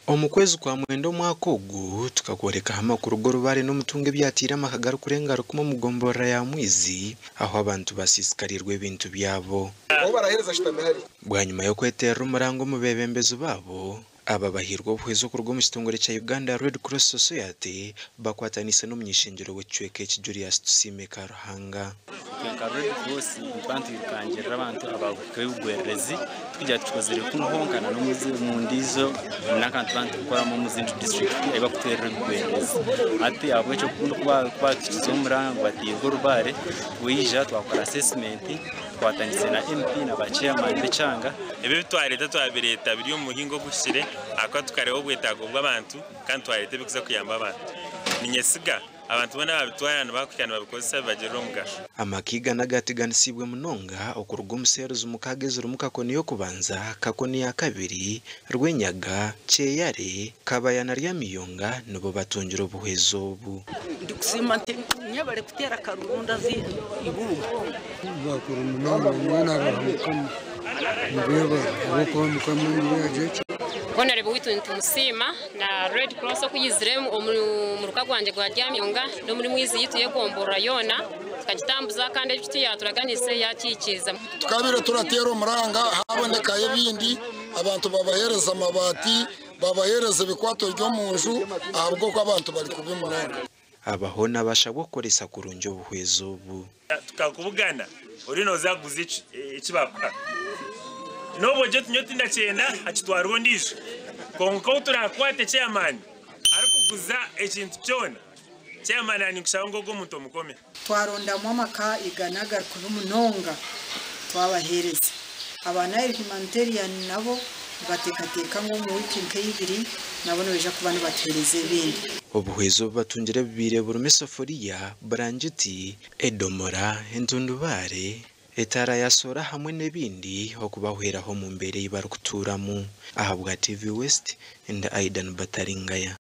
Omukwezi kwa mwendo mwaka ogu tukakworeka amakuru g'orubaare n'omutungo ebyatiire amakagaro kurengara kuma mugombora ya Mwizi aho abantu basisikarirwa ebintu byabo bwanyuma yo kweterera umurango mu bebembezi babo. Aba bahirwa obuhwezi okurwa mu kitongole kya Uganda Red Cross Society bakwatanise n'omunyeshengero w'ecweka Julius Tusime Karuhanga. Red Cross bantu bikangira abantu abagwegwerezi tujya tukozere kunhonkana no mu ndizo n'akantu bantu gukora mu Muzindu district eba kuterera gwegwerezi ati abo cyo kuba tuzomurango batirwa orubaare wija twakora assessment twatanise na MP na bachairman b'ecanga ebe bitwareta twabireta biri mu muhingo gushire akwa tukareho gwetago bw'abantu kandi twarete bikuza kuyamba abantu ninyesiga abantu bona babitwarana bakukana babikozesa bagera omugasho. Amakiga nagatiganisibwe munonga okuruga omuseruzi mukagezero mukakoni yo kubanza kakoni ya kabiri rwenyaga cheyare kabayana rya miyonga nibo batungira obuhwezi obu. Ndikusima nyabare kutera karunda zi ibunga bakuru munonga mwana bahamukamo mbeba bokomukamwe yajeje Honore bwitu ntumusima na Red Cross okuyizire mu ruka gwanje gwa Ryamyonga no muri Mwizi yituye kombora yona tukagitambuza kandi ekiti yaturaganise yakikiza tukabire turatera umuranga haboneka ebindi abantu babahereza amabati babahereza bikwato ryo munju ahabwo ko abantu bari kubimuranga abahona bashabwo koresa kurunje obuhwezi obu tukakubugana urino zaguze ikibakwa no budget nyoti ndachenda achitwaro ndisho konko turakwate chairman arikuguza ekintu cyona chairman ani kushango go muntu mukome twaronda mu maka iganaga kunumunonga twabahereza abana humanitarian nabo batekateka nko mu weekend y'ibiri nabo beja kubana batereze ibindi obuhwezi batungire bibire burumesoforiya branjiti edomora entundubare etara yasora hamwe n'ebindi okubahweraho mu mbere y'Ibarukuturamu. Aha bwa TV West and Aidan Bataringaya.